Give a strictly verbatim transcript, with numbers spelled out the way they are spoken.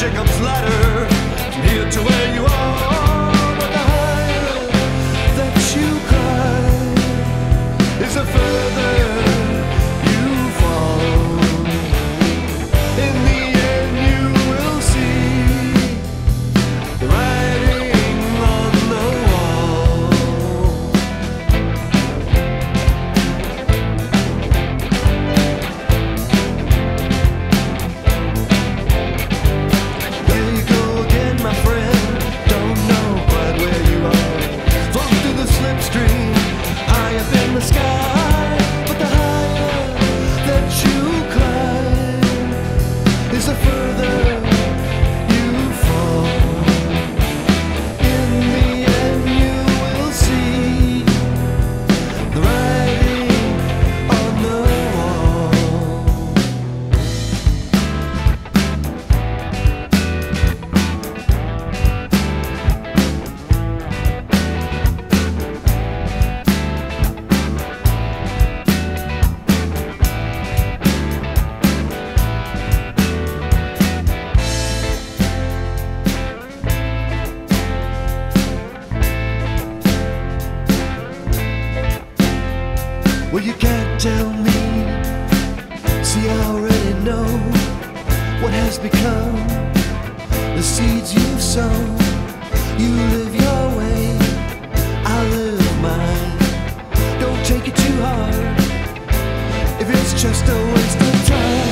Jacob's ladder from here to where you are. But the higher that you climb is the further you fall. In the end you will see the writing on the wall. There you go again, my friend. Don't know quite where you are. Float through the slipstream, high up in the sky. But the higher that you climb is the further you fall. In the end you will see the writing on the wall. Well, you can't tell me, see I already know what has become the seeds you've sown. You live your way, I live mine. Don't take it too hard if it's just a waste of time.